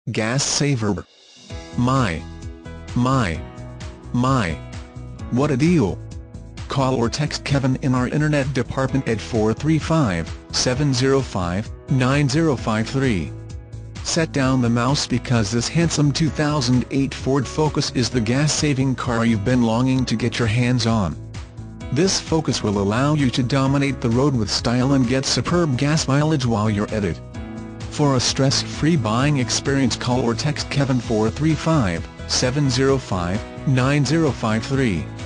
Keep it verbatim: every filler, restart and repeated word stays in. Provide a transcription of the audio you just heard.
Gas saverrrr. My. My. My. What a deal. Call or text Kevin in our internet department at four three five, seven zero five, nine zero five three. Set down the mouse because this handsome two thousand eight Ford Focus is the gas-saving car you've been longing to get your hands on. This Focus will allow you to dominate the road with style and get superb gas mileage while you're at it. For a stress-free buying experience, call or text Kevin four three five, seven zero five, nine zero five three.